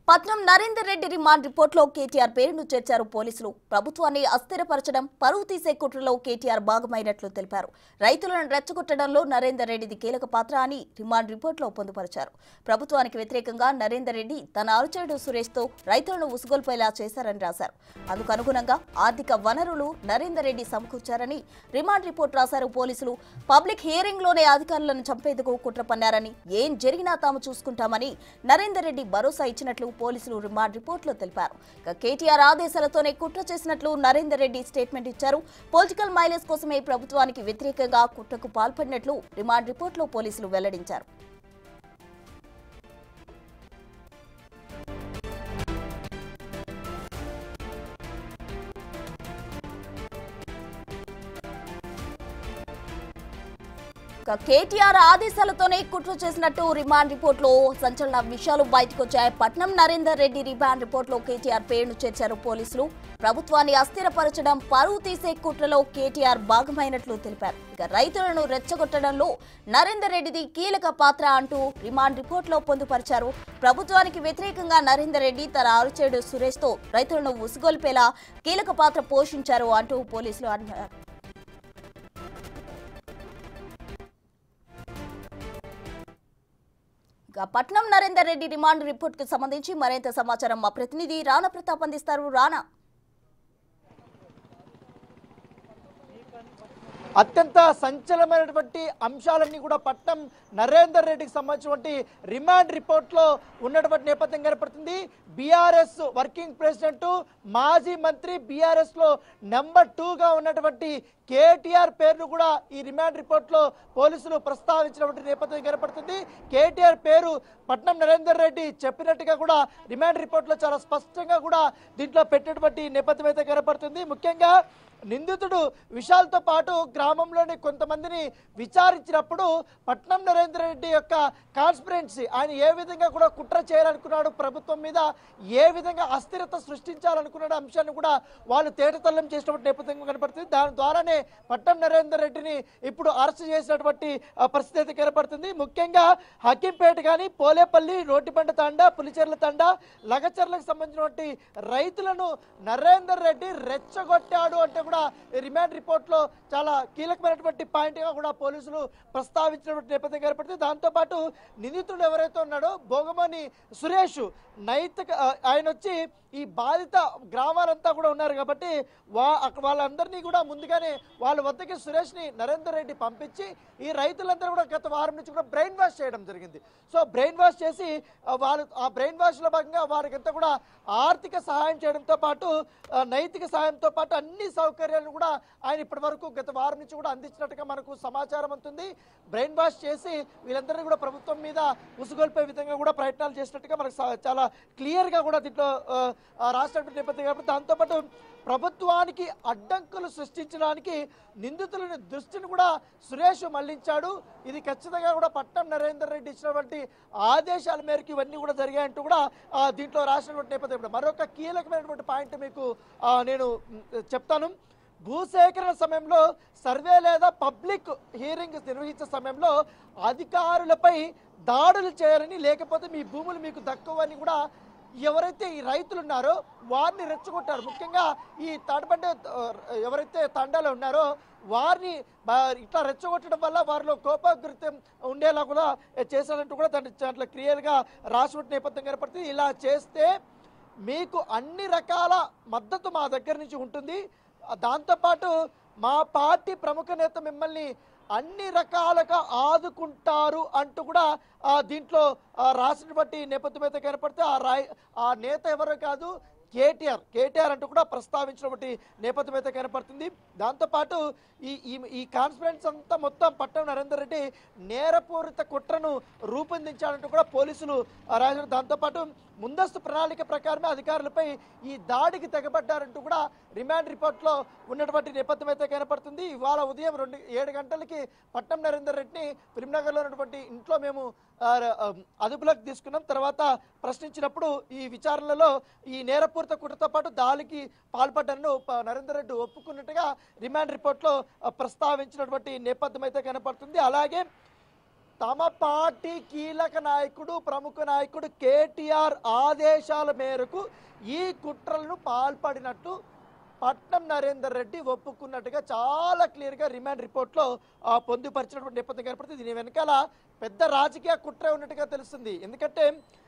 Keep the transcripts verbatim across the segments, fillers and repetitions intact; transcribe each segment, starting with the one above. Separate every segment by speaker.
Speaker 1: పట్నం నరేందర్ రెడ్డి రిమాండ్ రిపోర్టులో కేటీఆర్ పేరును చేర్చారు పోలీసులు. ప్రభుత్వాన్ని అస్థిరపరచడం, పరువు తీసే కుట్రలో కేటీఆర్ భాగమైనట్లు తెలిపారు. రైతులను రెచ్చగొట్టడంలో నరేందర్ రెడ్డిది కీలక పాత్ర అని రిమాండ్ రిపోర్టులో పొందుపరిచారు. ప్రభుత్వానికి వ్యతిరేకంగా నరేందర్ రెడ్డి తన అనుచరుడు సురేష్ తో రైతులను ఉసుగొల్పేలా చేశారని రాశారు. అందుకు అనుగుణంగా ఆర్థిక వనరులు నరేందర్ రెడ్డి సమకూర్చారని రిమాండ్ రిపోర్టు రాశారు పోలీసులు. పబ్లిక్ హియరింగ్ లోనే అధికారులను చంపేందుకు కుట్ర పన్నారని, ఏం జరిగినా తాము చూసుకుంటామని నరేందర్ రెడ్డి భరోసా ఇచ్చినట్లు పోలీసులు రిమాండ్ రిపోర్టులో తెలిపారు. కేటీఆర్ ఆదేశాలతోనే కుట్ర చేసినట్లు నరేందర్ రెడ్డి స్టేట్మెంట్ ఇచ్చారు. పొలిటికల్ మైలేజ్ కోసమే ప్రభుత్వానికి వ్యతిరేకంగా కుట్రకు పాల్పడినట్లు రిమాండ్ రిపోర్టులో పోలీసులు వెల్లడించారు. కేటీఆర్ ఆదేశాలతోనే కుట్ర చేసినట్టు రిమాండ్ రిపోర్టులో సంచలన విషయాలు బయటకు వచ్చాయి. పట్నం నరేందర్ రెడ్డి రిమాండ్ రిపోర్టులో కేటీఆర్ పేరును చేర్చారు పోలీసులు. ప్రభుత్వాన్ని అస్థిరపరచడం, పరువు తీసే కుట్రలో కేటీఆర్ భాగమైనట్లు తెలిపారు. ఇక రైతులను రెచ్చగొట్టడంలో నరేందర్ రెడ్డిది కీలక పాత్ర అంటూ రిమాండ్ రిపోర్టులో పొందుపరిచారు. ప్రభుత్వానికి వ్యతిరేకంగా నరేందర్ రెడ్డి తన అనుచరుడు సురేష్ తో రైతులను ఉసుగొల్పేలా కీలక పాత్ర పోషించారు అంటూ పోలీసులు అన్నారు. పట్నం నరేందర్ రెడ్డి రిమాండ్ రిపోర్ట్ కు సంబంధించి మరింత సమాచారం మా ప్రతినిధి రాణా ప్రతాప్ అందిస్తారు. రాణా,
Speaker 2: అత్యంత సంచలనమైనటువంటి అంశాలన్నీ కూడా పట్నం నరేందర్ రెడ్డికి సంబంధించినటువంటి రిమాండ్ రిపోర్ట్లో ఉన్నటువంటి నేపథ్యం కనపడుతుంది. బీఆర్ఎస్ వర్కింగ్ ప్రెసిడెంట్, మాజీ మంత్రి, బీఆర్ఎస్ లో నెంబర్ టూగా ఉన్నటువంటి కేటీఆర్ పేరును కూడా ఈ రిమాండ్ రిపోర్ట్లో పోలీసులు ప్రస్తావించినటువంటి నేపథ్యం కనపడుతుంది. కేటీఆర్ పేరు పట్నం నరేందర్ రెడ్డి చెప్పినట్టుగా కూడా రిమాండ్ రిపోర్ట్లో చాలా స్పష్టంగా కూడా దీంట్లో పెట్టినటువంటి నేపథ్యం అయితే కనపడుతుంది. ముఖ్యంగా నిందితుడు విశాల్తో పాటు గ్రామంలోని కొంతమందిని విచారించినప్పుడు పట్నం నరేందర్ రెడ్డి యొక్క కాన్స్పిరెన్సీ, ఆయన ఏ విధంగా కూడా కుట్ర చేయాలనుకున్నాడు, ప్రభుత్వం మీద ఏ విధంగా అస్థిరత సృష్టించాలనుకున్న అంశాన్ని కూడా వాళ్ళు తేటతల్లం చేసినటువంటి నేపథ్యం కనపడుతుంది. దాని ద్వారానే పట్నం నరేందర్ రెడ్డిని ఇప్పుడు అరెస్ట్ చేసినటువంటి పరిస్థితి కనపడుతుంది. ముఖ్యంగా హకీంపేట కానీ, పోలేపల్లి, రోటిబండ తండా, పులిచెర్ల తండా, లగచర్లకు సంబంధించినటువంటి రైతులను నరేందర్ రెడ్డి రెచ్చగొట్టాడు అంటే కూడా రిమాండ్ రిపోర్ట్ లో చాలా కీలకమైనటువంటి పాయింట్ గా కూడా పోలీసులు ప్రస్తావించినటువంటి నేపథ్యం ఏర్పడుతుంది. దాంతోపాటు నిందితుడు ఎవరైతే ఉన్నాడో భోగమని సురేష్ నైతిక ఆయన వచ్చి ఈ బాధిత గ్రామాలంతా కూడా ఉన్నారు కాబట్టి వా వాళ్ళందరినీ కూడా ముందుగానే వాళ్ళ వద్దకి సురేష్ ని నరేందర్ రెడ్డి పంపించి ఈ రైతులందరూ కూడా గత వారం నుంచి కూడా బ్రెయిన్ వాష్ చేయడం జరిగింది. సో బ్రెయిన్ వాష్ చేసి వాళ్ళు ఆ బ్రెయిన్ వాష్ లో భాగంగా వారికంతా కూడా ఆర్థిక సహాయం చేయడంతో పాటు నైతిక సహాయంతో పాటు అన్ని సౌకర్యాలను కూడా ఆయన ఇప్పటి వరకు గత వారం నుంచి కూడా అందించినట్టుగా మనకు సమాచారం ఉంటుంది. బ్రెయిన్ వాష్ చేసి వీళ్ళందరినీ కూడా ప్రభుత్వం మీద ఉసుగొల్పే విధంగా కూడా ప్రయత్నాలు చేసినట్టుగా మనకు చాలా క్లియర్ గా కూడా దీంట్లో రాష్ట్ర నేపథ్యం కాబట్టి దాంతోపాటు ప్రభుత్వానికి అడ్డంకులు సృష్టించడానికి నిందితులని దృష్టిని కూడా సురేష్ మళ్లించాడు. ఇది ఖచ్చితంగా కూడా పట్నం నరేందర్ రెడ్డి ఇచ్చినటువంటి ఆదేశాల మేరకు ఇవన్నీ కూడా జరిగాయంటూ కూడా దీంట్లో రాసినటువంటి నేపథ్యం. మరొక కీలకమైనటువంటి పాయింట్ మీకు నేను చెప్తాను. భూసేకరణ సమయంలో సర్వే లేదా పబ్లిక్ హియరింగ్ నిర్వహించే సమయంలో అధికారులపై దాడులు చేయాలని, లేకపోతే మీ భూములు మీకు దక్కవని కూడా ఎవరైతే ఈ రైతులు ఉన్నారో వారిని రెచ్చగొట్టారు. ముఖ్యంగా ఈ తాడబండ ఎవరైతే తండాలో ఉన్నారో వారిని ఇట్లా రెచ్చగొట్టడం వల్ల వారిలో కోపకృత్యం ఉండేలా కూడా చేశారంటూ కూడా దాంట్లో దాంట్లో క్లియర్గా రాసినట్టు నేపథ్యం కనపడుతుంది. ఇలా చేస్తే మీకు అన్ని రకాల మద్దతు మా దగ్గర నుంచి ఉంటుంది, దాంతోపాటు మా పార్టీ ప్రముఖ నేత మిమ్మల్ని అన్ని రకాలుగా ఆదుకుంటారు అంటూ కూడా దీంట్లో రాసినటువంటి నేపథ్యం అయితే కనపడితే ఆ రాయ్ ఆ నేత ఎవరో కాదు కేటీఆర్ కేటీఆర్ అంటూ కూడా ప్రస్తావించినటువంటి నేపథ్యం అయితే కనపడుతుంది. దాంతోపాటు ఈ ఈ కాన్ఫరెన్స్ అంతా మొత్తం పట్నం నరేందర్ రెడ్డి నేరపూరిత కుట్రను రూపొందించాలంటూ కూడా పోలీసులు రాశారు. దాంతోపాటు ముందస్తు ప్రణాళిక ప్రకారమే అధికారులపై ఈ దాడికి తెగబడ్డారంటూ కూడా రిమాండ్ రిపోర్ట్లో ఉన్నటువంటి నేపథ్యం అయితే కనపడుతుంది. ఇవాళ ఉదయం రెండు ఏడు గంటలకి పట్నం నరేందర్ రెడ్డిని ఫిలింనగర్లో ఉన్నటువంటి ఇంట్లో మేము అదుపులోకి తీసుకున్నాం. తర్వాత ప్రశ్నించినప్పుడు ఈ విచారణలో ఈ నేరపూరిత కుట్రతో పాటు దాడికి పాల్పడ్డారని నరేందర్ రెడ్డి ఒప్పుకున్నట్టుగా రిమాండ్ రిపోర్ట్లో ప్రస్తావించినటువంటి నేపథ్యం అయితే కనపడుతుంది. అలాగే తమ పార్టీ కీలక నాయకుడు ప్రముఖ నాయకుడు కేటీఆర్ ఆదేశాల మేరకు ఈ కుట్రలను పాల్పడినట్టు పట్నం నరేందర్ రెడ్డి ఒప్పుకున్నట్టుగా చాలా క్లియర్గా రిమాండ్ రిపోర్ట్లో పొందుపరిచినటువంటి నేపథ్యం కనపడుతుంది. దీని వెనకాల పెద్ద రాజకీయ కుట్ర ఉన్నట్టుగా తెలుస్తుంది. ఎందుకంటే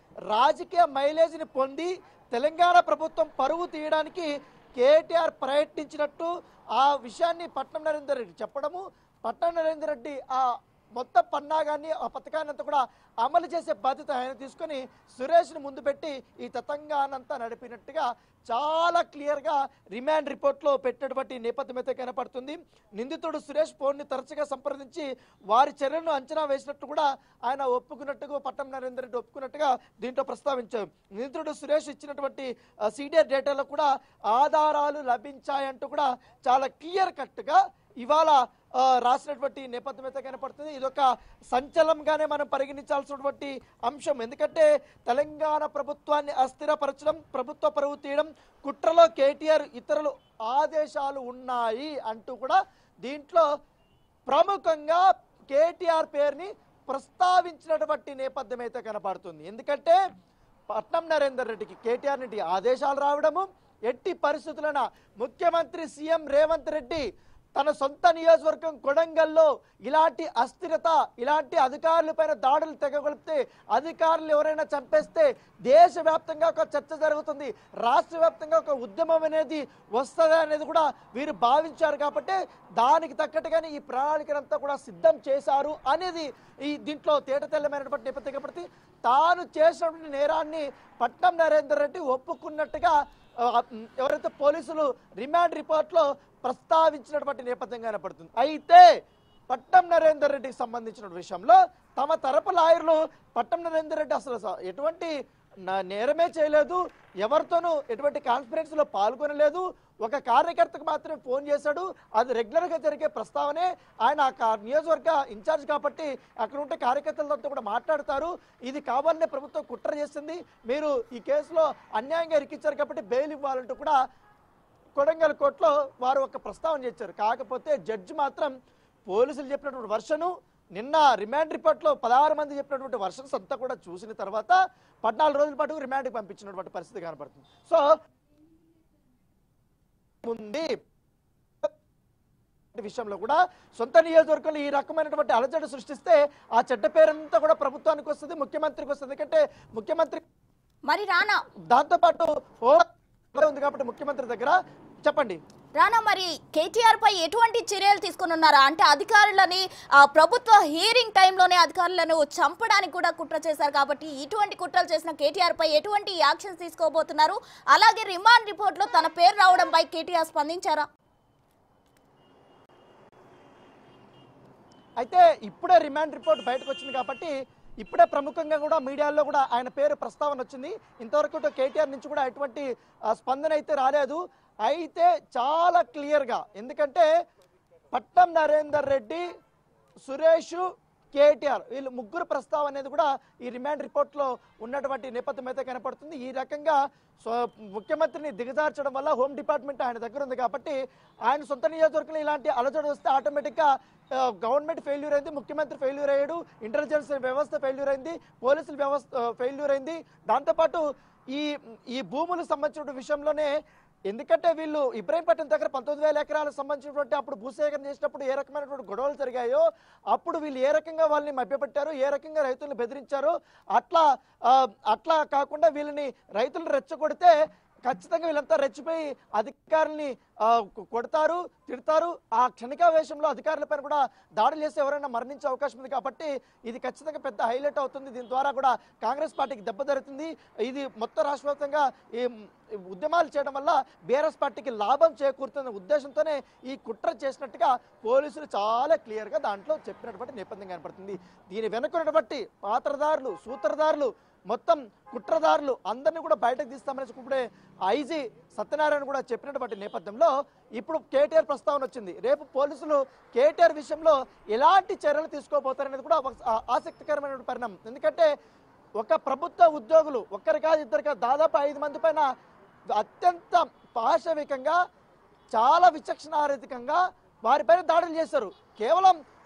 Speaker 2: రాజకీయ మైలేజ్ని పొంది తెలంగాణ ప్రభుత్వం పరువు తీయడానికి కేటీఆర్ ప్రయత్నించినట్టు ఆ విషయాన్ని పట్నం నరేందర్ రెడ్డి చెప్పడము, పట్నం నరేందర్ రెడ్డి ఆ మొత్తం పన్నాగాన్ని ఆ పథకాన్ని అంతా కూడా అమలు చేసే బాధ్యత ఆయన తీసుకొని సురేష్ను ముందు పెట్టి ఈ తతంగానంతా నడిపినట్టుగా చాలా క్లియర్గా రిమాండ్ రిపోర్ట్లో పెట్టినటువంటి నేపథ్యం అయితే కనపడుతుంది. నిందితుడు సురేష్ ఫోన్ని తరచుగా సంప్రదించి వారి చర్యలను అంచనా వేసినట్టు కూడా ఆయన ఒప్పుకున్నట్టుగా పట్నం నరేందర్ రెడ్డి ఒప్పుకున్నట్టుగా దీంట్లో ప్రస్తావించారు. నిందితుడు సురేష్ ఇచ్చినటువంటి సీడీఆర్ డేటాలో కూడా ఆధారాలు లభించాయంటూ కూడా చాలా క్లియర్ కట్గా ఇవాళ రాసినటువంటి నేపథ్యం అయితే కనపడుతుంది. ఇదొక సంచలనంగానే మనం పరిగణించాల్సినటువంటి అంశం. ఎందుకంటే తెలంగాణ ప్రభుత్వాన్ని అస్థిరపరచడం, ప్రభుత్వ పరువు తీయడం కుట్రలో కేటీఆర్ ఇతరులు ఆదేశాలు ఉన్నాయి అంటూ కూడా దీంట్లో ప్రముఖంగా కేటీఆర్ పేరుని ప్రస్తావించినటువంటి నేపథ్యం అయితే కనపడుతుంది. ఎందుకంటే పట్నం నరేందర్ రెడ్డికి కేటీఆర్ నుండి ఆదేశాలు రావడము, ఎట్టి పరిస్థితులన ముఖ్యమంత్రి సీఎం రేవంత్ రెడ్డి తన సొంత నియోజకవర్గం కొడంగల్లో ఇలాంటి అస్థిరత, ఇలాంటి అధికారులపైన దాడులు తెగగొలిపితే, అధికారులు ఎవరైనా చంపేస్తే దేశవ్యాప్తంగా ఒక చర్చ జరుగుతుంది, రాష్ట్ర వ్యాప్తంగా ఒక ఉద్యమం అనేది వస్తుంది అనేది కూడా వీరు భావించారు. కాబట్టి దానికి తగ్గట్టుగానే ఈ ప్రణాళికనంతా కూడా సిద్ధం చేశారు అనేది ఈ దీంట్లో తేటతెల్లమైనటువంటి నేపథ్యం. కాబట్టి తాను చేసినటువంటి నేరాన్ని పట్నం నరేందర్ రెడ్డి ఒప్పుకున్నట్టుగా ఎవరైతే పోలీసులు రిమాండ్ రిపోర్ట్లో ప్రస్తావించినటువంటి నేపథ్యం కనపడుతుంది. అయితే పట్నం నరేందర్ రెడ్డికి సంబంధించిన విషయంలో తమ తరపు లాయర్లు పట్నం నరేందర్ రెడ్డి అసలు ఎటువంటి నేరమే చేయలేదు, ఎవరితోనూ ఎటువంటి కాన్ఫరెన్స్లో పాల్గొనలేదు, ఒక కార్యకర్తకు మాత్రమే ఫోన్ చేశాడు, అది రెగ్యులర్గా జరిగే ప్రస్తావనే. ఆయన ఆ నియోజకవర్గ ఇన్ఛార్జ్ కాబట్టి అక్కడ ఉంటే కార్యకర్తలతో కూడా మాట్లాడతారు, ఇది కావాలనే ప్రభుత్వం కుట్ర చేస్తుంది, మీరు ఈ కేసులో అన్యాయంగా ఇరికించారు కాబట్టి బెయిల్ ఇవ్వాలంటూ కూడా కొడంగల్ కోర్టులో వారు ఒక ప్రస్తావన చేశారు. కాకపోతే జడ్జి మాత్రం పోలీసులు చెప్పినటువంటి వర్షను, నిన్న రిమాండ్ రిపోర్ట్లో పదహారు మంది చెప్పినటువంటి వర్షన్స్ అంతా కూడా చూసిన తర్వాత పద్నాలుగు రోజుల పాటు రిమాండ్కి పంపించినటువంటి పరిస్థితి కనపడుతుంది. సో ఉంది విషయంలో కూడా సొంత నియోజకవర్గంలో ఈ రకమైనటువంటి అలజడి సృష్టిస్తే ఆ చెడ్డ పేరంతా కూడా ప్రభుత్వానికి వస్తుంది, ముఖ్యమంత్రికి వస్తుంది. ఎందుకంటే ముఖ్యమంత్రి
Speaker 1: మరి రానా
Speaker 2: దాంతో పాటు ఉంది కాబట్టి ముఖ్యమంత్రి దగ్గర చెప్పండి
Speaker 1: రానా, మరి కేటీఆర్ పై ఎటువంటి చర్యలు తీసుకుని ఉన్నారా? అంటే అధికారులని ప్రభుత్వ హియరింగ్ టైంలోనే అధికారులను చంపడానికి కూడా కుట్ర చేశారు కాబట్టి ఇటువంటి కుట్రలు చేసిన కేటీఆర్ పై ఎటువంటి యాక్షన్స్ తీసుకోబోతున్నారు? అలాగే రిమాండ్ రిపోర్ట్ లో తన పేరు రావడంపై కేటీఆర్ స్పందించారా?
Speaker 2: అయితే ఇప్పుడే రిమాండ్ రిపోర్ట్ బయటకు వచ్చింది కాబట్టి ఇప్పుడే ప్రముఖంగా కూడా మీడియాలో కూడా ఆయన పేరు ప్రస్తావన వచ్చింది. ఇంతవరకు కేటీఆర్ నుంచి కూడా ఎటువంటి స్పందన అయితే రాలేదు. అయితే చాలా క్లియర్గా, ఎందుకంటే పట్నం నరేందర్ రెడ్డి, సురేష్, కేటీఆర్ వీళ్ళు ముగ్గురు ప్రస్తావన అనేది కూడా ఈ రిమాండ్ రిపోర్ట్లో ఉన్నటువంటి నేపథ్యం అయితే కనపడుతుంది. ఈ రకంగా ముఖ్యమంత్రిని దిగజార్చడం వల్ల హోమ్ డిపార్ట్మెంట్ ఆయన దగ్గర ఉంది కాబట్టి ఆయన సొంత నియోజకవర్గంలో ఇలాంటి అలజడి వస్తే ఆటోమేటిక్గా గవర్నమెంట్ ఫెయిల్యూర్ అయింది, ముఖ్యమంత్రి ఫెయిల్యూర్ అయ్యాడు, ఇంటెలిజెన్స్ వ్యవస్థ ఫెయిల్యూర్ అయింది, పోలీసుల వ్యవస్థ ఫెయిల్యూర్ అయింది. దాంతోపాటు ఈ ఈ భూములకు సంబంధించిన విషయంలోనే, ఎందుకంటే వీళ్ళు ఇబ్రాహీంపట్నం దగ్గర పంతొమ్మిది వేల ఎకరాలకు సంబంధించినటువంటి అప్పుడు భూసేకరణ చేసినప్పుడు ఏ రకమైనటువంటి గొడవలు జరిగాయో, అప్పుడు వీళ్ళు ఏ రకంగా వాళ్ళని మభ్యపెట్టారు, ఏ రకంగా రైతులను బెదిరించారు, అట్లా అట్లా కాకుండా వీళ్ళని రైతులను రెచ్చగొడితే ఖచ్చితంగా వీళ్ళంతా రెచ్చిపోయి అధికారుల్ని కొడతారు, తిడతారు. ఆ క్షణికావేశంలో అధికారులపైన కూడా దాడులు చేసి ఎవరైనా మరణించే అవకాశం ఉంది కాబట్టి ఇది ఖచ్చితంగా పెద్ద హైలైట్ అవుతుంది. దీని ద్వారా కూడా కాంగ్రెస్ పార్టీకి దెబ్బ జరుగుతుంది. ఇది మొత్తం రాష్ట్ర వ్యాప్తంగా ఈ ఉద్యమాలు చేయడం వల్ల బీఆర్ఎస్ పార్టీకి లాభం చేకూరుతున్న ఉద్దేశంతోనే ఈ కుట్ర చేసినట్టుగా పోలీసులు చాలా క్లియర్గా దాంట్లో చెప్పినటువంటి నేపథ్యం కనపడుతుంది. దీని వెనుకున్నటువంటి పాత్రదారులు, సూత్రధారులు, మొత్తం కుట్రదారులు అందరినీ కూడా బయటకు తీస్తామని ఇప్పుడే ఐజీ సత్యనారాయణ కూడా చెప్పినటువంటి నేపథ్యంలో ఇప్పుడు కేటీఆర్ ప్రస్తావన వచ్చింది. రేపు పోలీసులు కేటీఆర్ విషయంలో ఎలాంటి చర్యలు తీసుకోబోతారనేది కూడా ఆసక్తికరమైన పరిణామం. ఎందుకంటే ఒక ప్రభుత్వ ఉద్యోగులు ఒక్కరి కాదు ఇద్దరు కాదు దాదాపు ఐదు మంది పైన అత్యంత పాశవికంగా, చాలా విచక్షణారహితంగా వారిపైన దాడులు చేశారు. కేవలం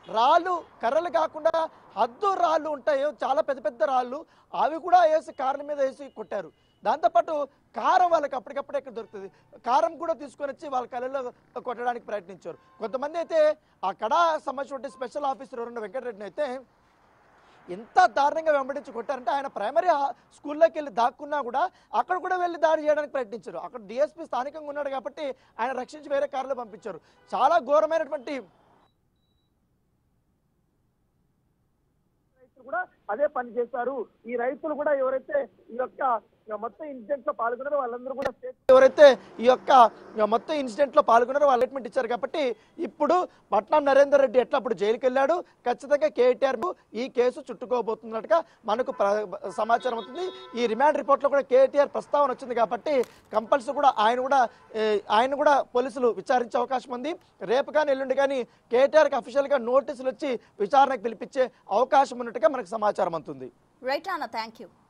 Speaker 2: రాళ్ళు కర్రలు కాకుండా హద్దు రాళ్ళు ఉంటాయో చాలా పెద్ద పెద్ద రాళ్ళు అవి కూడా వేసి కార్ల మీద వేసి కొట్టారు. దాంతోపాటు కారం వాళ్ళకి అప్పటికప్పుడే ఇక్కడ దొరుకుతుంది, కారం కూడా తీసుకొని వచ్చి వాళ్ళ కళ్ళలో కొట్టడానికి ప్రయత్నించారు. కొంతమంది అయితే ఆ కడా సంబంధించిన స్పెషల్ ఆఫీసర్ ఎవరన్నా వెంకటరెడ్డిని అయితే ఎంత దారుణంగా వెంబడించి కొట్టారంటే ఆయన ప్రైమరీ స్కూల్లోకి వెళ్ళి దాక్కున్నా కూడా అక్కడ కూడా వెళ్ళి దాడి చేయడానికి ప్రయత్నించారు. అక్కడ డిఎస్పీ స్థానికంగా ఉన్నాడు కాబట్టి ఆయన రక్షించి వేరే కారులో పంపించారు. చాలా ఘోరమైనటువంటి కూడా అదే పని చేశారు. ఈ రైతులు కూడా ఎవరైతే ఈ యొక్క మొత్తం ఇన్సిడెంట్ లో పాల్గొన్నారో వాళ్ళందరూ కూడా ఎవరైతే ఈ యొక్క మొత్తం ఇన్సిడెంట్ లో పాల్గొన్నారో వాళ్ళు స్టేట్మెంట్ ఇచ్చారు. కాబట్టి ఇప్పుడు పట్నం నరేందర్ రెడ్డి ఎట్లా అప్పుడు జైలుకి వెళ్ళాడు, ఖచ్చితంగా కేటీఆర్ ఈ కేసు చుట్టుకోబోతున్నట్టుగా మనకు సమాచారం అవుతుంది. ఈ రిమాండ్ రిపోర్ట్ లో కూడా కేటీఆర్ ప్రస్తావన వచ్చింది కాబట్టి కంపల్సరీ కూడా ఆయన కూడా ఆయన కూడా పోలీసులు విచారించే అవకాశం ఉంది. రేపు కానీ ఎల్లుండి కానీ కేటీఆర్ కి అఫీషియల్ గా నోటీసులు వచ్చి విచారణకు పిలిపించే అవకాశం ఉన్నట్టుగా మనకు సమాచారం అవుతుంది.
Speaker 1: రైట్ అన్న, థ్యాంక్ యూ.